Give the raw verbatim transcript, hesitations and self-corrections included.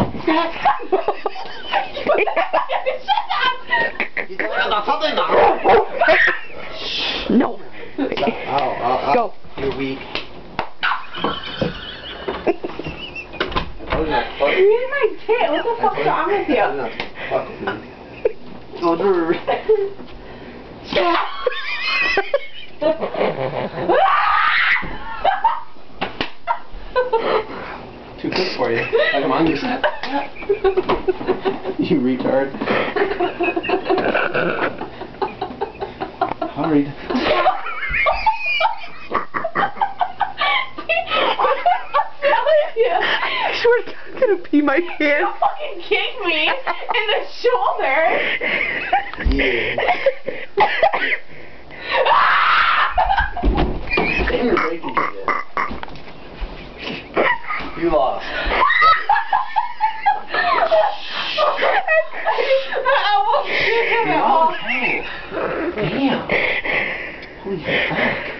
No. Ow, ow, ow. Go. You're weak. You're in my tit. What the fuck's wrong with you? Fuck with me. Oh, no. Too quick for you. Like a manga set. You retard. Hurry. I swear to God, I'm gonna pee my pants. You fucking kicked me in the shoulder. Yeah. You're breaking shit. You lost. I almost did it. Oh, damn. Holy fuck.